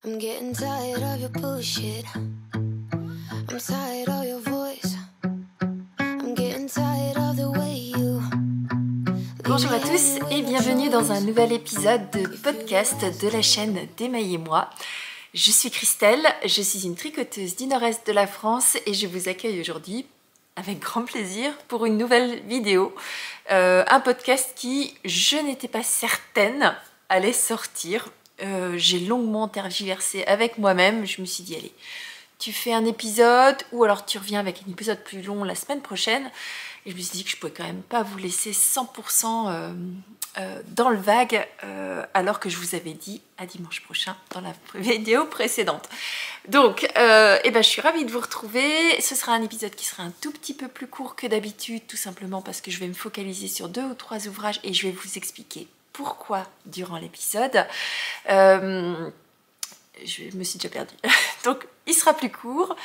I'm getting tired of your bullshit. I'm tired of your voice. I'm getting tired of the way you. Bonjour à tous et bienvenue dans un nouvel épisode de podcast de la chaîne d'Émaillez-moi. Je suis Christelle, je suis une tricoteuse du nord-est de la France et je vous accueille aujourd'hui avec grand plaisir pour une nouvelle vidéo. Un podcast qui, je n'étais pas certaine, allait sortir. J'ai longuement tergiversé avec moi-même. Je me suis dit, allez, tu fais un épisode ou alors tu reviens avec un épisode plus long la semaine prochaine. Et je me suis dit que je ne pouvais quand même pas vous laisser 100% dans le vague alors que je vous avais dit à dimanche prochain dans la vidéo précédente. Donc, je suis ravie de vous retrouver. Ce sera un épisode qui sera un tout petit peu plus court que d'habitude, tout simplement parce que je vais me focaliser sur 2 ou 3 ouvrages et je vais vous expliquer pourquoi durant l'épisode. Je me suis déjà perdue. Donc, il sera plus court.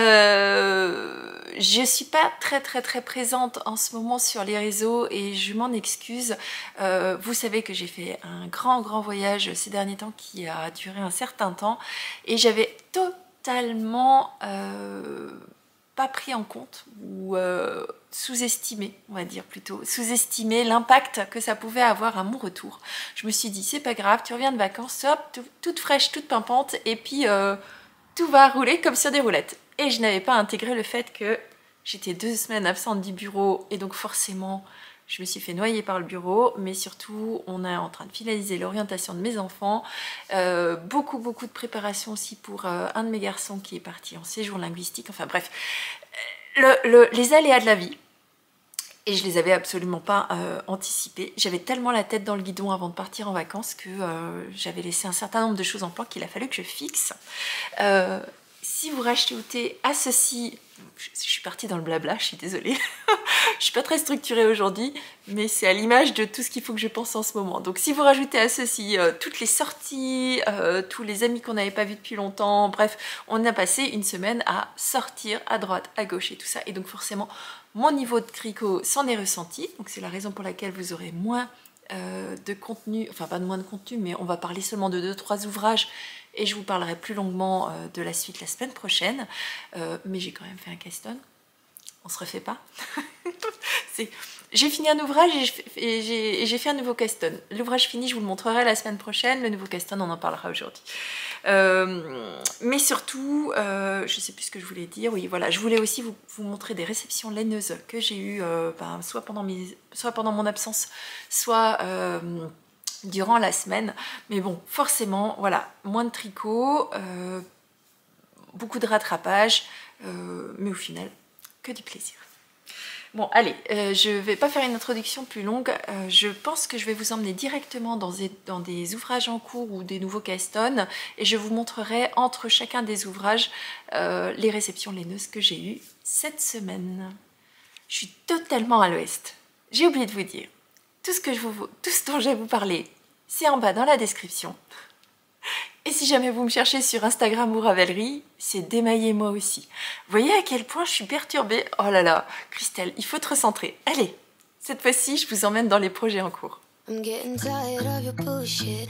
Je suis pas très présente en ce moment sur les réseaux et je m'en excuse. Vous savez que j'ai fait un grand voyage ces derniers temps qui a duré un certain temps et j'avais totalement pas pris en compte ou sous-estimé, on va dire plutôt, sous-estimé l'impact que ça pouvait avoir à mon retour. Je me suis dit, c'est pas grave, tu reviens de vacances, hop, toute fraîche, toute pimpante, et puis tout va rouler comme sur des roulettes. Et je n'avais pas intégré le fait que j'étais 2 semaines absente du bureau, et donc forcément, je me suis fait noyer par le bureau, mais surtout, on est en train de finaliser l'orientation de mes enfants. Beaucoup de préparation aussi pour un de mes garçons qui est parti en séjour linguistique. Enfin bref, les aléas de la vie. Et je les avais absolument pas anticipés. J'avais tellement la tête dans le guidon avant de partir en vacances que j'avais laissé un certain nombre de choses en plan qu'il a fallu que je fixe. Si vous rajoutez à ceci, je suis partie dans le blabla, je suis désolée. Je suis pas très structurée aujourd'hui, mais c'est à l'image de tout ce qu'il faut que je pense en ce moment. Donc si vous rajoutez à ceci toutes les sorties, tous les amis qu'on n'avait pas vus depuis longtemps, bref, on a passé une semaine à sortir à droite, à gauche et tout ça. Et donc forcément, mon niveau de tricot s'en est ressenti. Donc c'est la raison pour laquelle vous aurez moins de contenu, enfin pas de moins de contenu, mais on va parler seulement de 2-3 ouvrages et je vous parlerai plus longuement de la suite la semaine prochaine. Mais j'ai quand même fait un caston. On se refait pas. J'ai fini un ouvrage et j'ai fait un nouveau caston. L'ouvrage fini, je vous le montrerai la semaine prochaine. Le nouveau caston, on en parlera aujourd'hui. Mais surtout, je sais plus ce que je voulais dire. Oui, voilà, je voulais aussi vous montrer des réceptions laineuses que j'ai eues soit pendant mon absence, soit durant la semaine. Mais bon, forcément, voilà, moins de tricot, beaucoup de rattrapage, mais au final, que du plaisir. Bon, allez, je vais pas faire une introduction plus longue. Je pense que je vais vous emmener directement dans des ouvrages en cours ou des nouveaux castons et je vous montrerai entre chacun des ouvrages les réceptions laineuses que j'ai eues cette semaine. Je suis totalement à l'ouest. J'ai oublié de vous dire, tout ce dont je vais vous parler, c'est en bas dans la description. Et si jamais vous me cherchez sur Instagram ou Ravelry, c'est d'Émaillez-moi aussi. Vous voyez à quel point je suis perturbée? Oh là là, Christelle, il faut te recentrer. Allez, cette fois-ci, je vous emmène dans les projets en cours. I'm getting tired of your bullshit.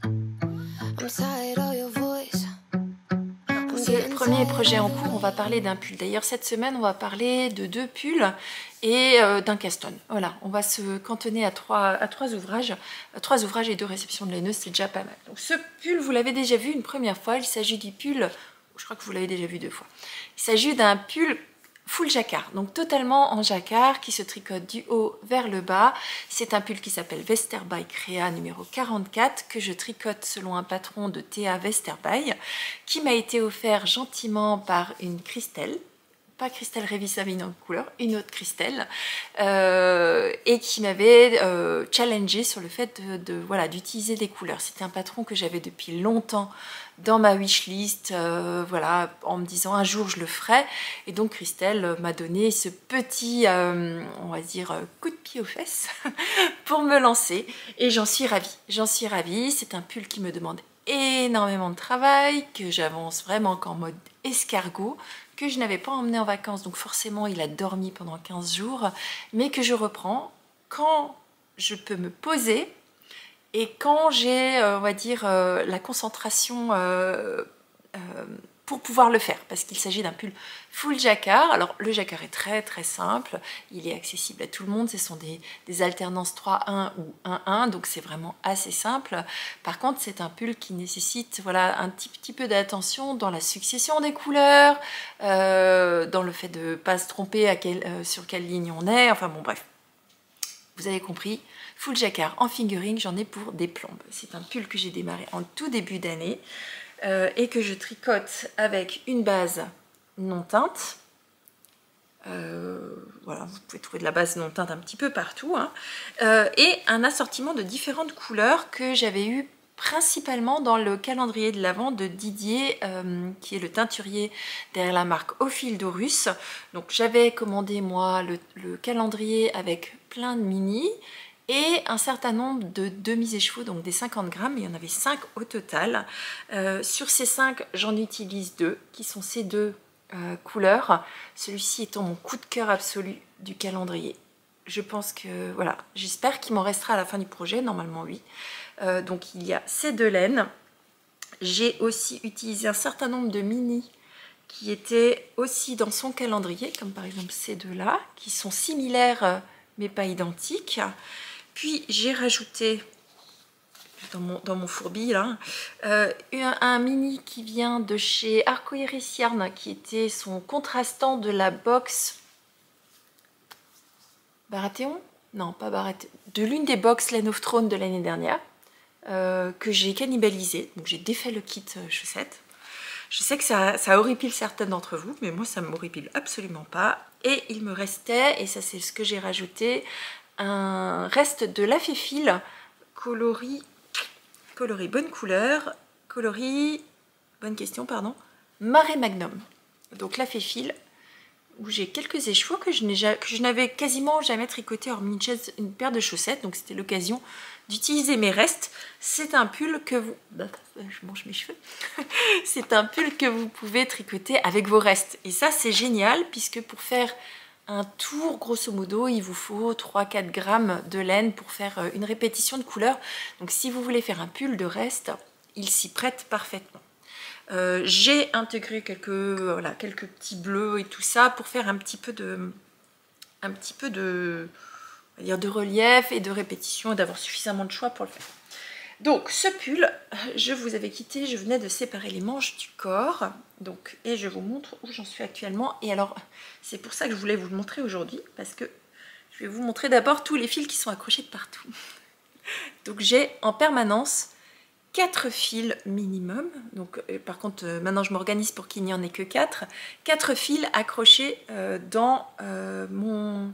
I'm tired of your voice. C'est le premier projet en cours, on va parler d'un pull. D'ailleurs, cette semaine, on va parler de 2 pulls et d'un caston. Voilà, on va se cantonner à 3 ouvrages. 3 ouvrages et 2 réceptions de laineuses, c'est déjà pas mal. Donc ce pull, vous l'avez déjà vu une première fois. Il s'agit du pull, je crois que vous l'avez déjà vu 2 fois. Il s'agit d'un pull full jacquard, donc totalement en jacquard, qui se tricote du haut vers le bas. C'est un pull qui s'appelle Westerby Créa numéro 44, que je tricote selon un patron de Théa Westerby, qui m'a été offert gentiment par une Christelle, pas Christelle Révis-Savignon couleur, une autre Christelle, et qui m'avait challengé sur le fait d'utiliser des couleurs. C'était un patron que j'avais depuis longtemps dans ma wishlist, voilà, en me disant un jour je le ferai. Et donc Christelle m'a donné ce petit, on va dire, coup de pied aux fesses pour me lancer. Et j'en suis ravie. J'en suis ravie. C'est un pull qui me demande énormément de travail, que j'avance vraiment qu'en mode escargot, que je n'avais pas emmené en vacances, donc forcément il a dormi pendant 15 jours, mais que je reprends quand je peux me poser Et quand j'ai, on va dire, la concentration pour pouvoir le faire, parce qu'il s'agit d'un pull full jacquard. Alors le jacquard est très très simple, il est accessible à tout le monde, ce sont des alternances 3-1 ou 1-1, donc c'est vraiment assez simple. Par contre c'est un pull qui nécessite voilà, un petit peu d'attention dans la succession des couleurs, dans le fait de ne pas se tromper sur quelle ligne on est, enfin bon bref, vous avez compris. Full jacquard en fingering, j'en ai pour des plombes. C'est un pull que j'ai démarré en tout début d'année. Et que je tricote avec une base non teinte. Voilà, vous pouvez trouver de la base non teinte un petit peu partout. Hein. Et un assortiment de différentes couleurs que j'avais eu principalement dans le calendrier de l'Avent de Didier, qui est le teinturier derrière la marque Au fil d'Horus. Donc j'avais commandé moi le calendrier avec plein de mini et un certain nombre de demi-écheveaux, donc des 50 grammes, il y en avait 5 au total. Sur ces 5, j'en utilise 2, qui sont ces deux couleurs. Celui-ci étant mon coup de cœur absolu du calendrier. Je pense que, voilà, j'espère qu'il m'en restera à la fin du projet, normalement oui. Donc il y a ces deux laines. J'ai aussi utilisé un certain nombre de mini qui étaient aussi dans son calendrier, comme par exemple ces deux-là, qui sont similaires mais pas identiques. Puis j'ai rajouté dans mon fourbi là, un mini qui vient de chez Arcoiris Yarn, qui était son contrastant de la box Baratheon, non pas Baratheon, de l'une des box Land of Throne de l'année dernière, que j'ai cannibalisé. Donc j'ai défait le kit chaussettes. Je sais que ça horripile certaines d'entre vous, mais moi ça ne m'horripile absolument pas. Et il me restait, et ça c'est ce que j'ai rajouté, un reste de la Féfil coloris bonne couleur, coloris bonne question pardon, Marais Magnum. Donc la Féfil où j'ai quelques écheveaux que je n'avais quasiment jamais tricoté hormis une paire de chaussettes, donc c'était l'occasion d'utiliser mes restes. C'est un pull que vous... Je mange mes cheveux. C'est un pull que vous pouvez tricoter avec vos restes. Et ça c'est génial puisque pour faire un tour, grosso modo, il vous faut 3-4 grammes de laine pour faire une répétition de couleurs. Donc si vous voulez faire un pull de reste, il s'y prête parfaitement. J'ai intégré quelques petits bleus et tout ça pour faire un petit peu de on va dire de relief et de répétition et d'avoir suffisamment de choix pour le faire. Donc ce pull, je vous avais quitté, je venais de séparer les manches du corps, donc, et je vous montre où j'en suis actuellement. Et alors c'est pour ça que je voulais vous le montrer aujourd'hui, parce que je vais vous montrer d'abord tous les fils qui sont accrochés de partout. Donc j'ai en permanence 4 fils minimum, donc par contre maintenant je m'organise pour qu'il n'y en ait que 4 fils accrochés dans mon...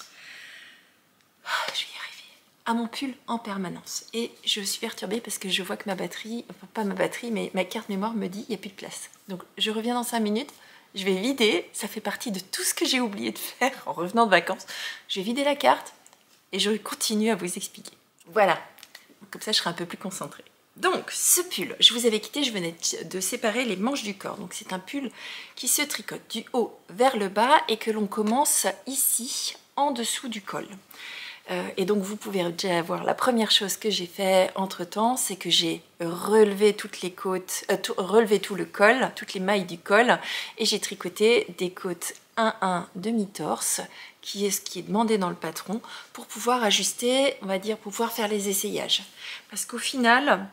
je vais y arriver, à mon pull en permanence. Et je suis perturbée parce que je vois que ma batterie, enfin pas ma batterie, mais ma carte mémoire me dit il n'y a plus de place. Donc je reviens dans 5 minutes, je vais vider, ça fait partie de tout ce que j'ai oublié de faire en revenant de vacances. Je vais vider la carte et je continue à vous expliquer. Voilà, comme ça je serai un peu plus concentrée. Donc ce pull, je vous avais quitté, je venais de séparer les manches du corps. Donc c'est un pull qui se tricote du haut vers le bas et que l'on commence ici, en dessous du col. Et donc vous pouvez déjà voir, la première chose que j'ai fait entre temps, c'est que j'ai relevé toutes les côtes, relevé tout le col, toutes les mailles du col, et j'ai tricoté des côtes 1-1 demi-torse, qui est ce qui est demandé dans le patron, pour pouvoir ajuster, on va dire, pour pouvoir faire les essayages. Parce qu'au final,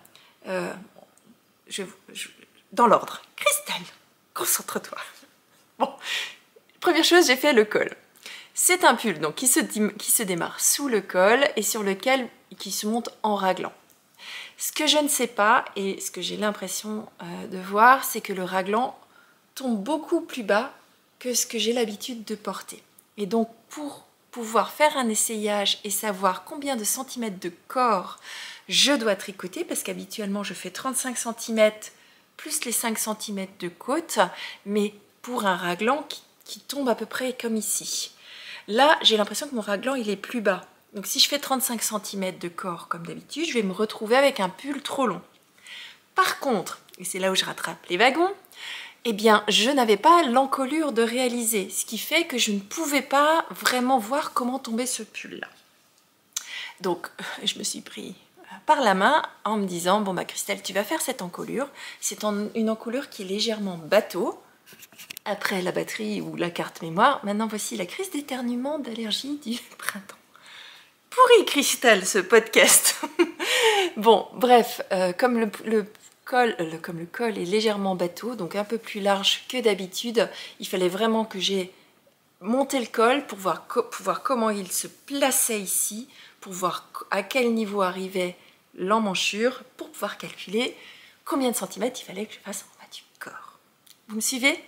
dans l'ordre, Christelle, concentre-toi. Bon, première chose, j'ai fait le col. C'est un pull donc, qui se démarre sous le col et sur lequel qui se monte en raglan. Ce que je ne sais pas et ce que j'ai l'impression de voir, c'est que le raglan tombe beaucoup plus bas que ce que j'ai l'habitude de porter. Et donc pour pouvoir faire un essayage et savoir combien de centimètres de corps je dois tricoter, parce qu'habituellement je fais 35 cm plus les 5 cm de côte, mais pour un raglan qui tombe à peu près comme ici. Là, j'ai l'impression que mon raglan, il est plus bas. Donc si je fais 35 cm de corps comme d'habitude, je vais me retrouver avec un pull trop long. Par contre, et c'est là où je rattrape les wagons, eh bien, je n'avais pas l'encolure de réaliser, ce qui fait que je ne pouvais pas vraiment voir comment tomber ce pull-là. Donc, je me suis pris par la main en me disant, bon bah Christelle, tu vas faire cette encolure. C'est une encolure qui est légèrement bateau. Après la batterie ou la carte mémoire, maintenant voici la crise d'éternuement d'allergie du printemps. Pourri Christelle, ce podcast. Bon, bref, comme le col est légèrement bateau, donc un peu plus large que d'habitude, il fallait vraiment que j'ai monté le col pour voir comment il se plaçait ici, pour voir à quel niveau arrivait l'emmanchure, pour pouvoir calculer combien de centimètres il fallait que je fasse en bas du corps. Vous me suivez?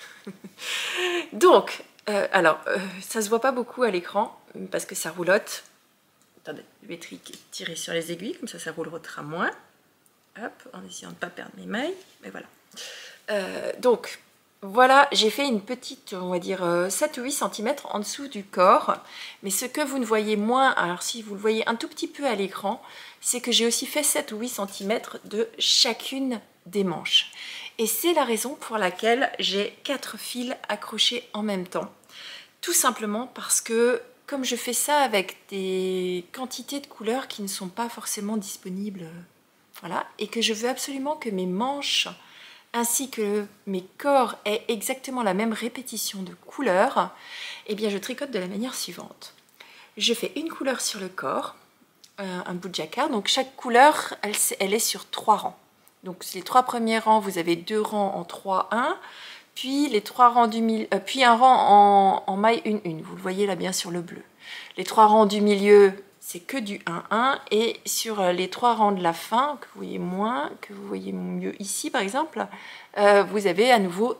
Donc, ça se voit pas beaucoup à l'écran, parce que ça roulotte. Attendez, je vais tirer sur les aiguilles, comme ça roulera moins. Hop, en essayant de ne pas perdre mes mailles. Mais voilà. Donc, voilà, j'ai fait une petite, on va dire, 7 ou 8 cm en dessous du corps. Mais ce que vous ne voyez moins, alors si vous le voyez un tout petit peu à l'écran, c'est que j'ai aussi fait 7 ou 8 cm de chacune des manches. Et c'est la raison pour laquelle j'ai 4 fils accrochés en même temps. Tout simplement parce que comme je fais ça avec des quantités de couleurs qui ne sont pas forcément disponibles, voilà, et que je veux absolument que mes manches ainsi que mes corps aient exactement la même répétition de couleurs, eh bien je tricote de la manière suivante. Je fais une couleur sur le corps, un bout de jacquard, donc chaque couleur, elle est sur 3 rangs. Donc les 3 premiers rangs, vous avez 2 rangs en 3-1, puis les 3 rangs du milieu, puis un rang en maille 1-1, vous le voyez là bien sur le bleu. Les 3 rangs du milieu, c'est que du 1-1, et sur les 3 rangs de la fin, que vous voyez moins, que vous voyez mieux ici par exemple, vous avez à nouveau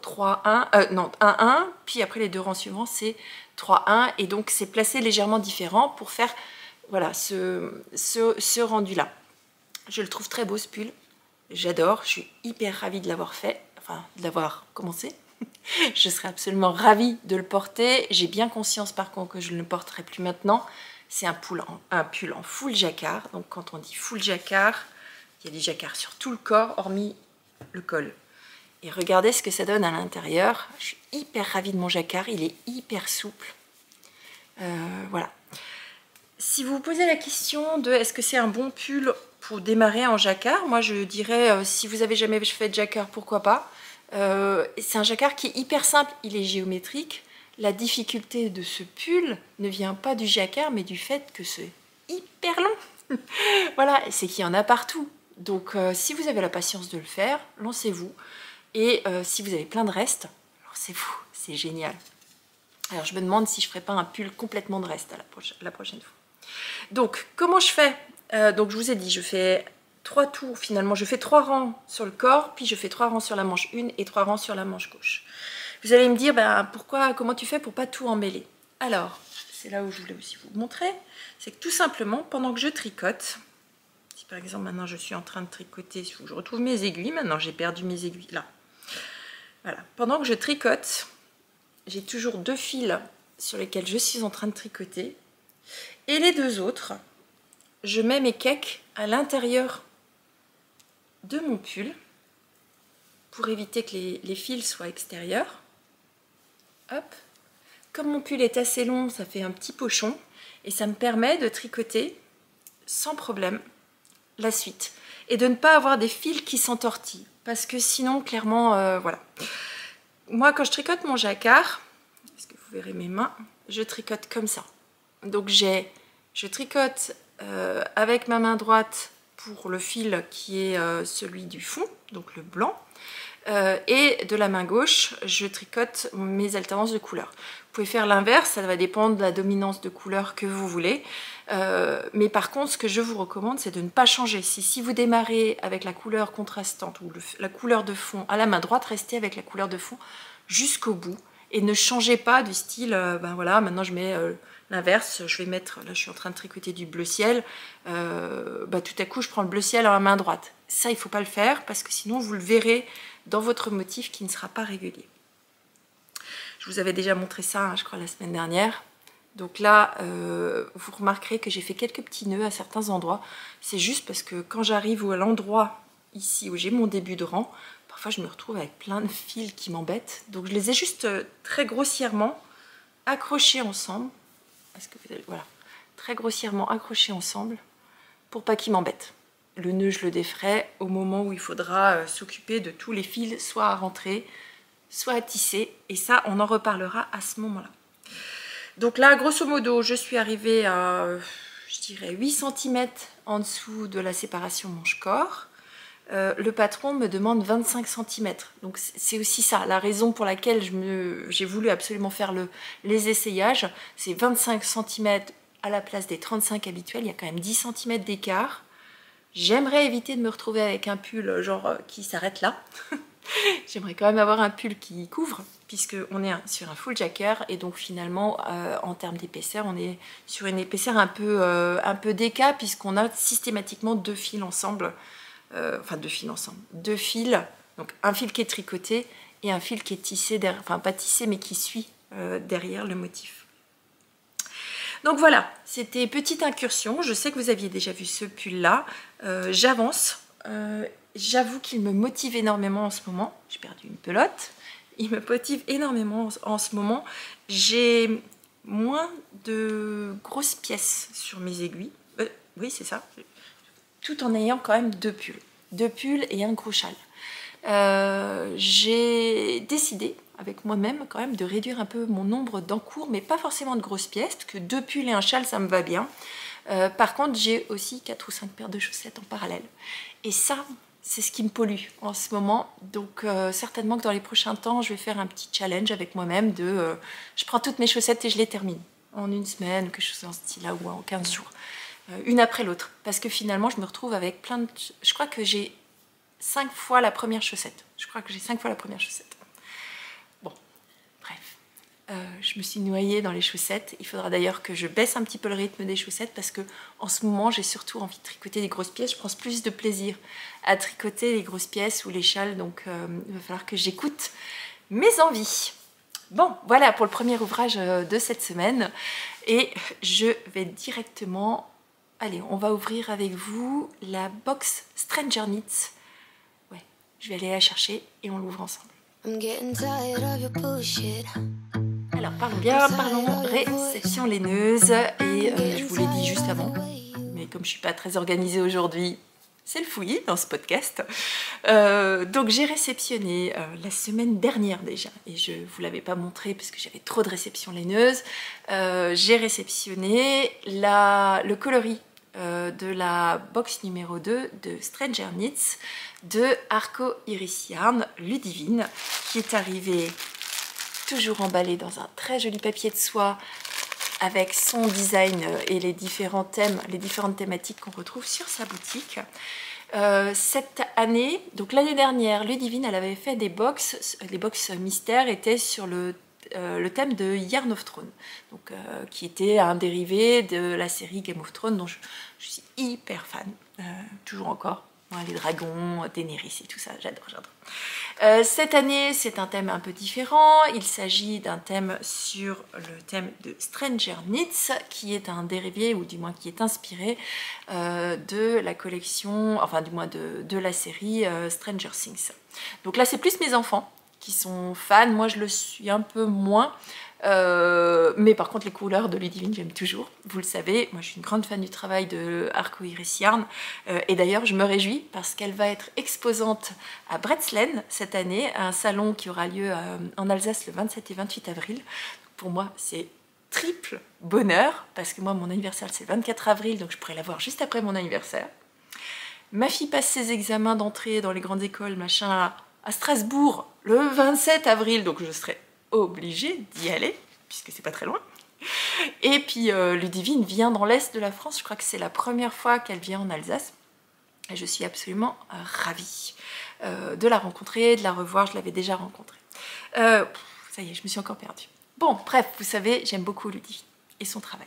1-1, puis après les 2 rangs suivants c'est 3-1, et donc c'est placé légèrement différent pour faire voilà, ce rendu là. Je le trouve très beau ce pull, j'adore, je suis hyper ravie de l'avoir fait, enfin de l'avoir commencé. Je serais absolument ravie de le porter. J'ai bien conscience par contre que je ne le porterai plus maintenant. C'est un pull en full jacquard. Donc quand on dit full jacquard, il y a des jacquards sur tout le corps, hormis le col. Et regardez ce que ça donne à l'intérieur. Je suis hyper ravie de mon jacquard. Il est hyper souple. Voilà. Si vous vous posez la question de est-ce que c'est un bon pull pour démarrer en jacquard, moi je dirais si vous avez jamais fait de jacquard, pourquoi pas. C'est un jacquard qui est hyper simple, il est géométrique. La difficulté de ce pull ne vient pas du jacquard, mais du fait que c'est hyper long. Voilà, c'est qu'il y en a partout. Donc si vous avez la patience de le faire, lancez-vous. Et si vous avez plein de restes, lancez-vous, c'est génial. Alors je me demande si je ne ferai pas un pull complètement de reste la prochaine fois. Donc comment je fais? Donc je vous ai dit, je fais 3 tours finalement, je fais 3 rangs sur le corps, puis je fais 3 rangs sur la manche 1 et 3 rangs sur la manche gauche. Vous allez me dire, ben, comment tu fais pour pas tout emmêler? Alors, c'est là où je voulais aussi vous montrer, c'est que tout simplement, pendant que je tricote, si par exemple maintenant je suis en train de tricoter, je retrouve mes aiguilles, maintenant j'ai perdu mes aiguilles, là. Voilà, pendant que je tricote, j'ai toujours 2 fils sur lesquels je suis en train de tricoter, et les 2 autres, je mets mes cakes à l'intérieur de mon pull pour éviter que les fils soient extérieurs. Hop. Comme mon pull est assez long, ça fait un petit pochon et ça me permet de tricoter sans problème la suite et de ne pas avoir des fils qui s'entortillent parce que sinon clairement voilà. Moi quand je tricote mon jacquard, est-ce que vous verrez mes mains, je tricote comme ça. Donc je tricote avec ma main droite pour le fil qui est celui du fond, donc le blanc, et de la main gauche, je tricote mes alternances de couleurs. Vous pouvez faire l'inverse, ça va dépendre de la dominance de couleur que vous voulez, mais par contre, ce que je vous recommande, c'est de ne pas changer. Si vous démarrez avec la couleur contrastante ou la couleur de fond à la main droite, restez avec la couleur de fond jusqu'au bout et ne changez pas du style, ben voilà, maintenant je mets l'inverse, je vais mettre, là je suis en train de tricoter du bleu ciel, bah, tout à coup je prends le bleu ciel à la main droite. Ça il ne faut pas le faire parce que sinon vous le verrez dans votre motif qui ne sera pas régulier. Je vous avais déjà montré ça, hein, je crois, la semaine dernière. Donc là, vous remarquerez que j'ai fait quelques petits nœuds à certains endroits. C'est juste parce que quand j'arrive à l'endroit ici où j'ai mon début de rang, parfois je me retrouve avec plein de fils qui m'embêtent. Donc je les ai juste très grossièrement accrochés ensemble. Est-ce que vous allez, voilà, très grossièrement accrochés ensemble pour pas qu'il m'embête. Le nœud, je le déferai au moment où il faudra s'occuper de tous les fils, soit à rentrer, soit à tisser. Et ça, on en reparlera à ce moment-là. Donc là, grosso modo, je suis arrivée à, je dirais, 8 cm en dessous de la séparation manche-corps. Le patron me demande 25 cm. Donc c'est aussi ça, la raison pour laquelle j'ai voulu absolument faire les essayages. C'est 25 cm à la place des 35 habituels. Il y a quand même 10 cm d'écart. J'aimerais éviter de me retrouver avec un pull genre qui s'arrête là. J'aimerais quand même avoir un pull qui couvre, puisqu'on est sur un full jacker, et donc finalement, en termes d'épaisseur, on est sur une épaisseur un peu d'écart, puisqu'on a systématiquement deux fils ensemble, deux fils, donc un fil qui est tricoté et un fil qui est tissé, enfin pas tissé, mais qui suit derrière le motif. Donc voilà, c'était petite incursion. Je sais que vous aviez déjà vu ce pull-là. J'avance. J'avoue qu'il me motive énormément en ce moment. J'ai perdu une pelote. Il me motive énormément en ce moment. J'ai moins de grosses pièces sur mes aiguilles. Oui, c'est ça. Tout en ayant quand même deux pulls. Deux pulls et un gros châle. J'ai décidé avec moi-même quand même de réduire un peu mon nombre d'encours, mais pas forcément de grosses pièces, que deux pulls et un châle, ça me va bien. Par contre, j'ai aussi 4 ou 5 paires de chaussettes en parallèle. Et ça, c'est ce qui me pollue en ce moment. Donc certainement que dans les prochains temps, je vais faire un petit challenge avec moi-même de je prends toutes mes chaussettes et je les termine en une semaine, quelque chose dans ce style-là, ou en 15 jours. Une après l'autre. Parce que finalement, je me retrouve avec plein de... Je crois que j'ai 5 fois la première chaussette. Bon, bref. Je me suis noyée dans les chaussettes. Il faudra d'ailleurs que je baisse un petit peu le rythme des chaussettes parce que en ce moment, j'ai surtout envie de tricoter des grosses pièces. Je prends plus de plaisir à tricoter les grosses pièces ou les châles. Donc, il va falloir que j'écoute mes envies. Bon, voilà pour le premier ouvrage de cette semaine. Et je vais directement... Allez, on va ouvrir avec vous la box Stranger Knits. Ouais, je vais aller la chercher et on l'ouvre ensemble. Alors, parlons réception laineuse. Et je vous l'ai dit juste avant, mais comme je ne suis pas très organisée aujourd'hui, c'est le fouillis dans ce podcast. Donc j'ai réceptionné la semaine dernière déjà, et je ne vous l'avais pas montré parce que j'avais trop de réceptions laineuses. J'ai réceptionné le coloris de la box numéro 2 de Stranger Knits de Arco Iris Yarn Ludivine, qui est arrivé toujours emballé dans un très joli papier de soie avec son design et les différents thèmes, les différentes thématiques qu'on retrouve sur sa boutique. Cette année, donc l'année dernière, Ludivine, elle avait fait des box. Les box mystères étaient sur le thème de Yarn of Throne, donc, qui était un dérivé de la série Game of Thrones dont je suis hyper fan, toujours encore. Les dragons, Daenerys et tout ça, j'adore. Cette année, c'est un thème un peu différent. Il s'agit d'un thème sur le thème de Stranger Knits, qui est un dérivé, ou du moins qui est inspiré de la collection, enfin du moins de la série Stranger Things. Donc là, c'est plus mes enfants qui sont fans. Moi, je le suis un peu moins. Mais par contre les couleurs de Ludivine j'aime toujours, vous le savez, moi je suis une grande fan du travail de Arco Iris Yarn, et d'ailleurs je me réjouis parce qu'elle va être exposante à Bretzeln cette année, à un salon qui aura lieu en Alsace le 27 et 28 avril. Pour moi c'est triple bonheur, parce que moi mon anniversaire c'est le 24 avril, donc je pourrais la voir juste après mon anniversaire. Ma fille passe ses examens d'entrée dans les grandes écoles machin à Strasbourg le 27 avril, donc je serai obligée d'y aller, puisque c'est pas très loin. Et puis Ludivine vient dans l'est de la France, je crois que c'est la première fois qu'elle vient en Alsace, et je suis absolument ravie de la rencontrer, de la revoir. Je l'avais déjà rencontrée. Ça y est, je me suis encore perdue. Bon, bref, vous savez, j'aime beaucoup Ludivine et son travail,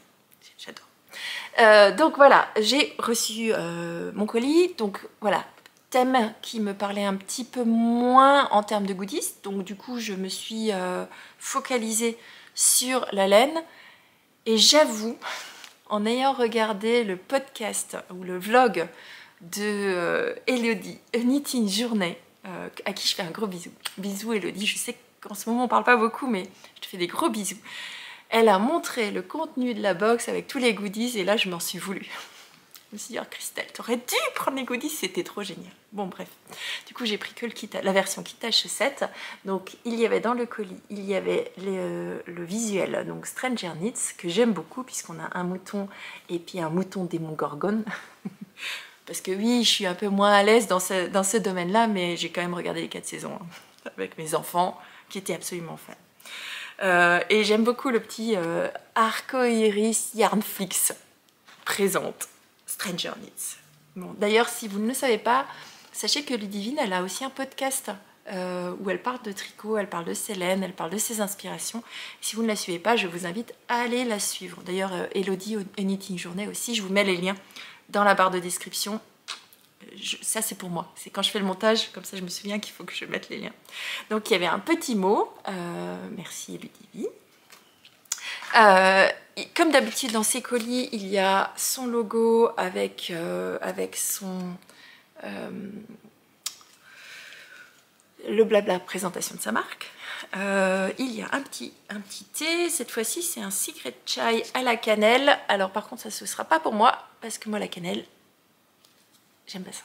j'adore. Donc voilà, j'ai reçu mon colis, donc voilà, thème qui me parlait un petit peu moins en termes de goodies, donc du coup je me suis focalisée sur la laine, et j'avoue, en ayant regardé le podcast ou le vlog de Elodie, A Knitting Journey, à qui je fais un gros bisou. Bisous Elodie, je sais qu'en ce moment on parle pas beaucoup, mais je te fais des gros bisous. Elle a montré le contenu de la box avec tous les goodies, et là je m'en suis voulu. me suis dit, oh Christelle, t'aurais dû prendre les goodies, c'était trop génial. Bon bref, du coup j'ai pris que la version kit à chaussettes. Donc il y avait dans le colis, il y avait le visuel, donc Stranger Knits, que j'aime beaucoup puisqu'on a un mouton et puis un mouton démon gorgone. Parce que oui, je suis un peu moins à l'aise dans ce domaine-là, mais j'ai quand même regardé les 4 saisons hein, avec mes enfants qui étaient absolument fans. Et j'aime beaucoup le petit Arcoiris Yarnflix présente Stranger Knits. Bon, d'ailleurs, si vous ne le savez pas, sachez que Ludivine, elle a aussi un podcast où elle parle de tricot, elle parle de Célène, elle parle de ses inspirations. Si vous ne la suivez pas, je vous invite à aller la suivre. D'ailleurs, Elodie Knitting Journée aussi, je vous mets les liens dans la barre de description. Ça, c'est pour moi. C'est quand je fais le montage, comme ça je me souviens qu'il faut que je mette les liens. Donc, il y avait un petit mot. Merci Ludivine. Comme d'habitude dans ces colis, il y a son logo avec son le blabla présentation de sa marque. Il y a un petit thé. Cette fois-ci, c'est un secret chai à la cannelle. Alors par contre, ça ne sera pas pour moi parce que moi la cannelle, j'aime pas ça.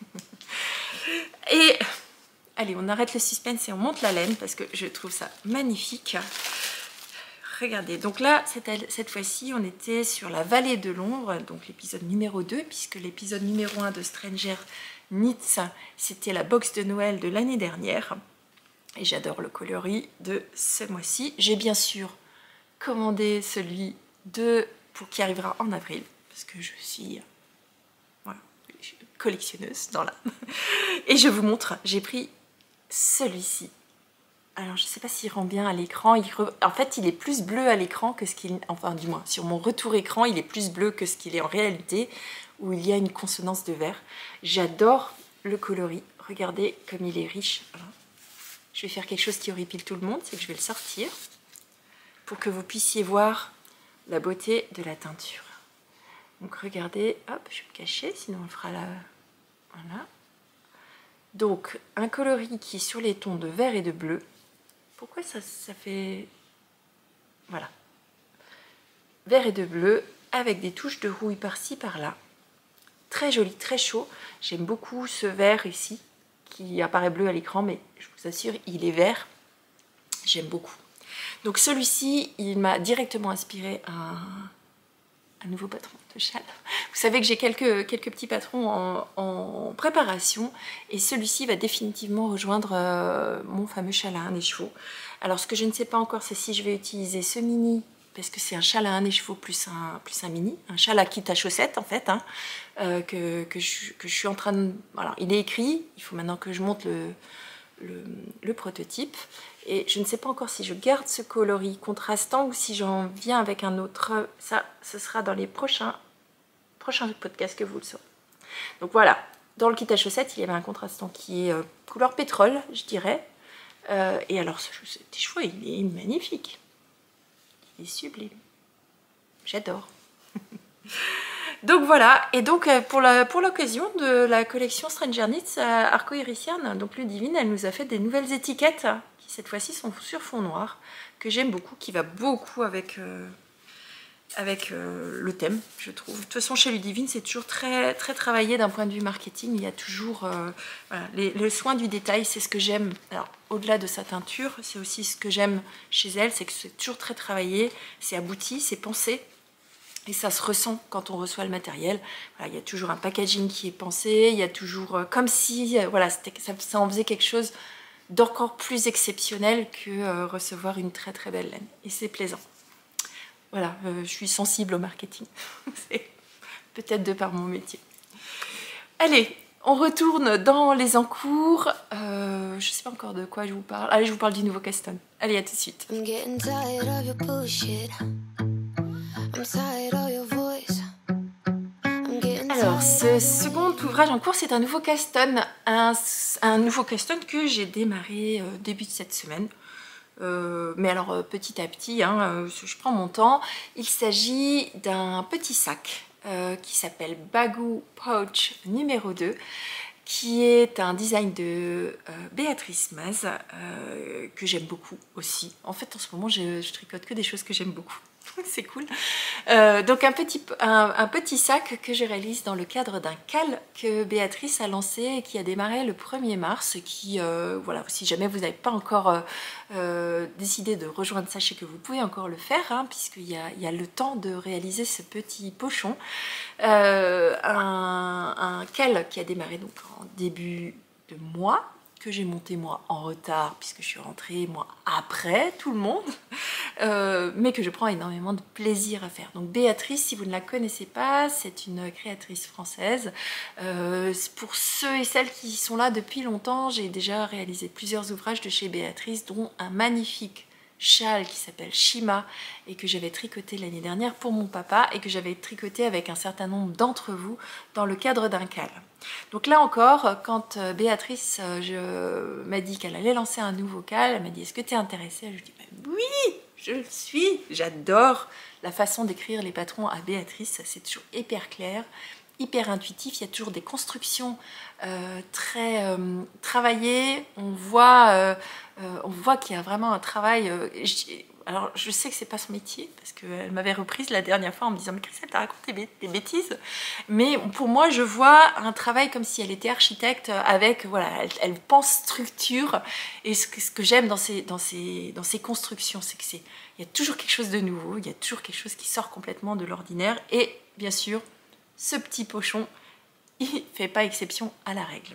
Et allez, on arrête le suspense et on monte la laine parce que je trouve ça magnifique. Regardez, donc là, cette fois-ci, on était sur la vallée de l'ombre, donc l'épisode numéro 2, puisque l'épisode numéro 1 de Stranger Knits, c'était la box de Noël de l'année dernière. Et j'adore le coloris de ce mois-ci. J'ai bien sûr commandé celui qui arrivera en avril, parce que je suis voilà, collectionneuse dans l'âme. Et je vous montre, j'ai pris celui-ci. Alors, je ne sais pas s'il rend bien à l'écran. En fait, il est plus bleu à l'écran que ce qu'il... Enfin, du moins, sur mon retour écran, il est plus bleu que ce qu'il est en réalité, où il y a une consonance de vert. J'adore le coloris. Regardez comme il est riche. Alors, je vais faire quelque chose qui horripile tout le monde, c'est que je vais le sortir pour que vous puissiez voir la beauté de la teinture. Donc, regardez. Hop, je vais me cacher, sinon on fera la... Voilà. Donc, un coloris qui est sur les tons de vert et de bleu. Pourquoi ça fait... Voilà. Vert et de bleu, avec des touches de rouille par-ci, par-là. Très joli, très chaud. J'aime beaucoup ce vert ici, qui apparaît bleu à l'écran, mais je vous assure, il est vert. J'aime beaucoup. Donc celui-ci, il m'a directement inspiré un nouveau patron de châle. Vous savez que j'ai quelques petits patrons en préparation et celui-ci va définitivement rejoindre mon fameux châle à 1 écheveau. Alors ce que je ne sais pas encore, c'est si je vais utiliser ce mini, parce que c'est un châle à 1 écheveau plus un mini, un châle à kit à chaussettes en fait, hein, que je suis en train de... Alors il est écrit, il faut maintenant que je monte le prototype. Et je ne sais pas encore si je garde ce coloris contrastant ou si j'en viens avec un autre. Ça, ce sera dans les prochains podcasts que vous le saurez. Donc voilà, dans le kit à chaussettes, il y avait un contrastant qui est couleur pétrole, je dirais. Et alors, ce choix, il est magnifique. Il est sublime. J'adore. Donc voilà, et donc pour l'occasion de la collection Stranger Knits Arcoirisian, donc Ludivine, elle nous a fait des nouvelles étiquettes qui cette fois-ci sont sur fond noir, que j'aime beaucoup, qui va beaucoup avec le thème, je trouve. De toute façon, chez Ludivine, c'est toujours très, très travaillé d'un point de vue marketing. Il y a toujours voilà, le soin du détail, c'est ce que j'aime. Alors, au-delà de sa teinture, c'est aussi ce que j'aime chez elle, c'est que c'est toujours très travaillé, c'est abouti, c'est pensé. Et ça se ressent quand on reçoit le matériel. Voilà, il y a toujours un packaging qui est pensé, il y a toujours... comme si voilà, ça en faisait quelque chose d'encore plus exceptionnel que recevoir une très très belle laine. Et c'est plaisant. Voilà, je suis sensible au marketing. C'est peut-être de par mon métier. Allez, on retourne dans les encours. Je ne sais pas encore de quoi je vous parle. Allez, je vous parle du nouveau Caston. Allez, à tout de suite. Alors, ce second ouvrage en cours, c'est un nouveau Caston. Un nouveau Caston que j'ai démarré début de cette semaine. Mais alors petit à petit, hein, je prends mon temps. Il s'agit d'un petit sac qui s'appelle Bagou Pouch numéro 2, qui est un design de Béatrice Maz, que j'aime beaucoup aussi. En fait, en ce moment, je tricote que des choses que j'aime beaucoup. C'est cool. Donc un petit sac que je réalise dans le cadre d'un cal que Béatrice a lancé et qui a démarré le 1er mars. Et qui, voilà, si jamais vous n'avez pas encore décidé de rejoindre, sachez que vous pouvez encore le faire, hein, puisqu'il y a le temps de réaliser ce petit pochon. Un cal qui a démarré donc en début de mois, que j'ai monté moi en retard puisque je suis rentrée moi après tout le monde, mais que je prends énormément de plaisir à faire. Donc Béatrice, si vous ne la connaissez pas, c'est une créatrice française. Pour ceux et celles qui sont là depuis longtemps, j'ai déjà réalisé plusieurs ouvrages de chez Béatrice, dont un magnifique châle qui s'appelle Shima et que j'avais tricoté l'année dernière pour mon papa et que j'avais tricoté avec un certain nombre d'entre vous dans le cadre d'un cal. Donc là encore, quand Béatrice m'a dit qu'elle allait lancer un nouveau cal, elle m'a dit: est-ce que tu es intéressée? Je lui ai dit: oui, je le suis. J'adore la façon d'écrire les patrons à Béatrice, c'est toujours hyper clair, hyper intuitif, il y a toujours des constructions très travaillées, on voit qu'il y a vraiment un travail. Alors je sais que c'est pas son métier, parce qu'elle m'avait reprise la dernière fois en me disant: mais Christelle, t'as raconté des bêtises. Mais pour moi, je vois un travail comme si elle était architecte, avec, voilà, elle pense structure. Et ce que j'aime dans ces constructions, c'est qu'il y a toujours quelque chose de nouveau, il y a toujours quelque chose qui sort complètement de l'ordinaire. Et bien sûr, ce petit pochon, il fait pas exception à la règle.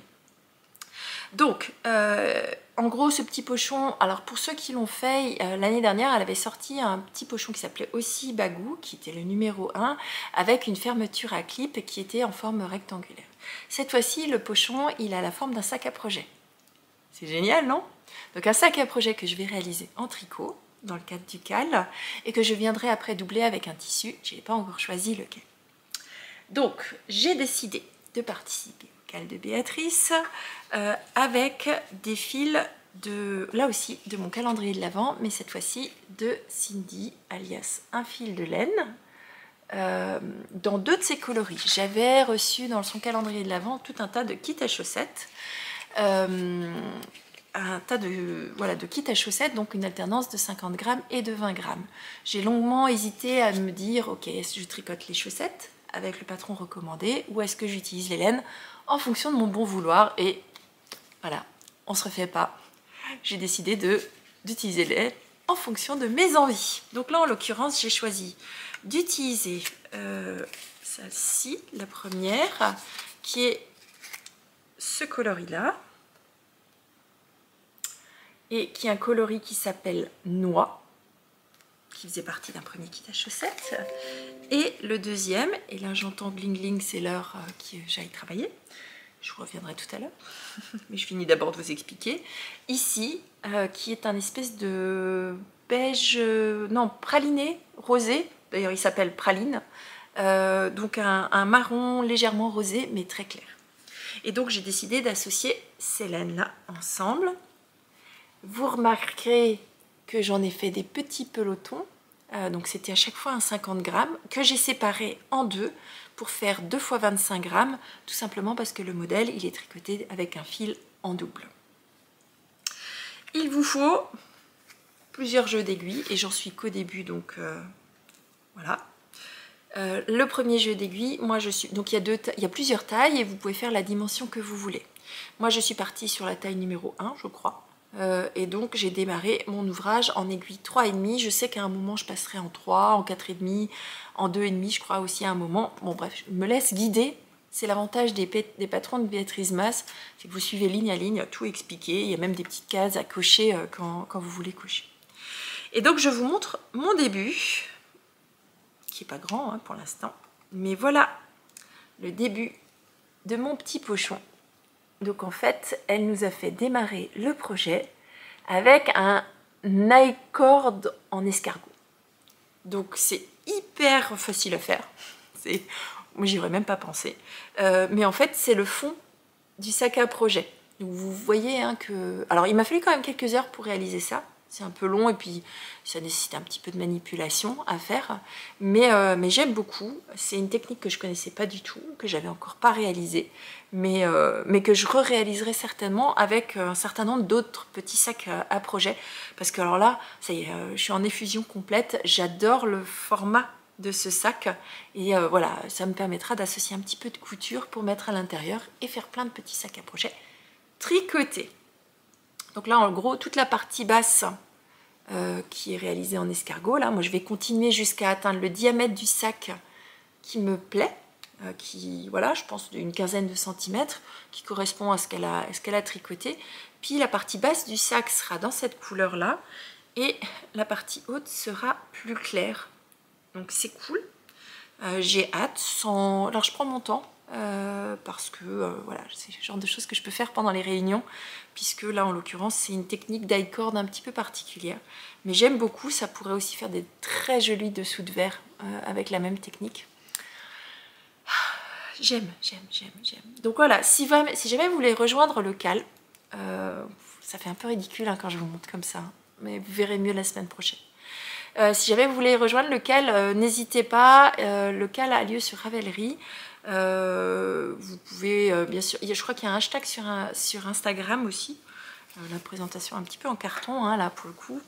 Donc, en gros, ce petit pochon, alors pour ceux qui l'ont fait, l'année dernière, elle avait sorti un petit pochon qui s'appelait aussi Bagou, qui était le numéro 1, avec une fermeture à clip qui était en forme rectangulaire. Cette fois-ci, le pochon, il a la forme d'un sac à projet. C'est génial, non? Donc un sac à projet que je vais réaliser en tricot, dans le cadre du cal, et que je viendrai après doubler avec un tissu. Je n'ai pas encore choisi lequel. Donc, j'ai décidé de participer au cal de Béatrice avec des fils là aussi, de mon calendrier de l'Avent, mais cette fois-ci de Cindy, alias un fil de laine, dans 2 de ses coloris. J'avais reçu dans son calendrier de l'Avent tout un tas de kits à chaussettes, un tas de kits à chaussettes, donc une alternance de 50 grammes et de 20 grammes. J'ai longuement hésité à me dire: ok, est-ce que je tricote les chaussettes avec le patron recommandé, ou est-ce que j'utilise les laines en fonction de mon bon vouloir? Et voilà, on se refait pas. J'ai décidé d'utiliser les laines en fonction de mes envies. Donc là, en l'occurrence, j'ai choisi d'utiliser celle-ci, la première, qui est ce coloris-là, et qui est un coloris qui s'appelle Noix, qui faisait partie d'un premier kit à chaussettes. Et le deuxième, et là j'entends gling gling, c'est l'heure que j'aille travailler. Je vous reviendrai tout à l'heure, mais je finis d'abord de vous expliquer. Ici, qui est un espèce de beige, non, praliné, rosé. D'ailleurs, il s'appelle praline. Donc un marron légèrement rosé, mais très clair. Et donc, j'ai décidé d'associer ces laines-là ensemble. Vous remarquerez que j'en ai fait des petits pelotons. Donc c'était à chaque fois un 50 grammes que j'ai séparé en 2 pour faire 2 fois 25 grammes, tout simplement parce que le modèle il est tricoté avec un fil en double. Il vous faut plusieurs jeux d'aiguilles et j'en suis qu'au début, donc voilà. Le premier jeu d'aiguilles, moi je suis, donc il y a plusieurs tailles et vous pouvez faire la dimension que vous voulez. Moi je suis partie sur la taille numéro 1, je crois. Et donc j'ai démarré mon ouvrage en aiguille 3,5. Je sais qu'à un moment je passerai en 3, en 4,5, en 2,5 je crois aussi à un moment. Bon bref, je me laisse guider. C'est l'avantage des patrons de Béatrice Mas, c'est que vous suivez ligne à ligne, tout expliqué. Il y a même des petites cases à cocher quand vous voulez cocher. Et donc je vous montre mon début, qui n'est pas grand hein, pour l'instant. Mais voilà le début de mon petit pochon. Donc en fait, elle nous a fait démarrer le projet avec un I-cord en escargot. Donc c'est hyper facile à faire. Moi j'y aurais même pas pensé. Mais en fait c'est le fond du sac à projet. Donc vous voyez hein, que... Alors il m'a fallu quand même quelques heures pour réaliser ça. c'est un peu long et puis ça nécessite un petit peu de manipulation à faire. Mais j'aime beaucoup. C'est une technique que je connaissais pas du tout, que j'avais encore pas réalisée, mais que je réaliserai certainement avec un certain nombre d'autres petits sacs à projet. Parce que alors là, ça y est, je suis en effusion complète. J'adore le format de ce sac et voilà, ça me permettra d'associer un petit peu de couture pour mettre à l'intérieur et faire plein de petits sacs à projet tricotés. Donc là en gros toute la partie basse qui est réalisée en escargot, là moi je vais continuer jusqu'à atteindre le diamètre du sac qui me plaît, qui voilà je pense d'une quinzaine de centimètres, qui correspond à ce qu'elle a tricoté. Puis la partie basse du sac sera dans cette couleur là et la partie haute sera plus claire. Donc c'est cool, j'ai hâte, alors je prends mon temps parce que voilà, c'est le genre de choses que je peux faire pendant les réunions, puisque là en l'occurrence c'est une technique die-cord un petit peu particulière. Mais j'aime beaucoup, ça pourrait aussi faire des très jolis dessous de verre avec la même technique. J'aime. Donc voilà, si jamais vous voulez rejoindre le CAL, ça fait un peu ridicule hein, quand je vous montre comme ça, mais vous verrez mieux la semaine prochaine. Si jamais vous voulez rejoindre le CAL, n'hésitez pas, le CAL a lieu sur Ravelry. Vous pouvez, bien sûr, je crois qu'il y a un hashtag sur Instagram aussi. La présentation un petit peu en carton, hein, là pour le coup.